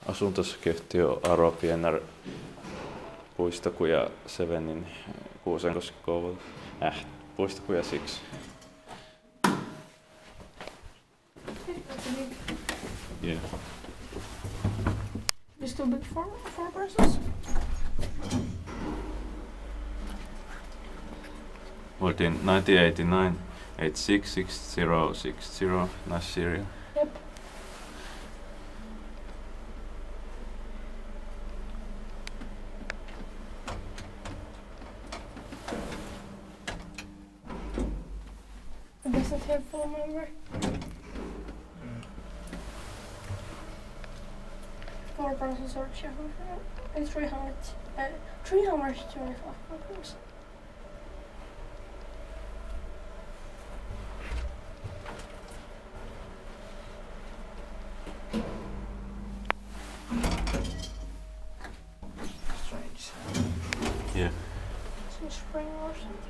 Asuntosakeyhtiö Aro Pienar Puistokuja 7 Kuusenkoski Kouvola. Puistokuja 6. Yeah. Is too big for persons? Built in 1989, 866060, nice serial. Yep. It doesn't have phone number. 4 persons search and 325 programs. Strange. Yeah. Some spring or something.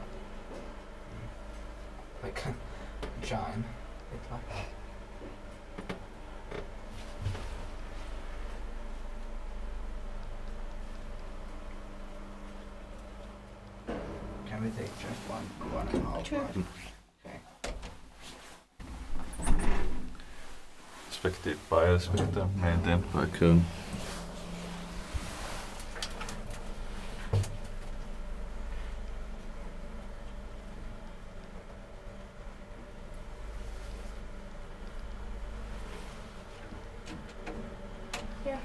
Like a giant. It's like. Can we take just one and a half? Sure. Right? Okay. Expected bias with maintained by Köln. Yeah.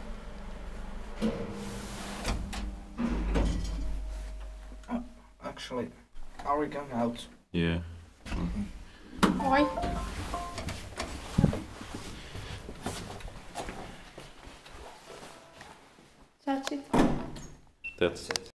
Actually, are we going out? Yeah. Why? That's it. That's it.